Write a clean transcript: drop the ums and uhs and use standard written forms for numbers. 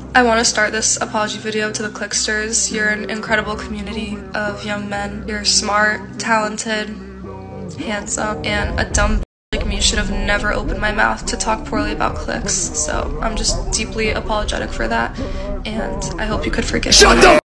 I want to start this apology video to the Clixters. You're an incredible community of young men. You're smart, talented, handsome, and a dumb like me should have never opened my mouth to talk poorly about Clix. So I'm just deeply apologetic for that, and I hope you could forgive me. Shut the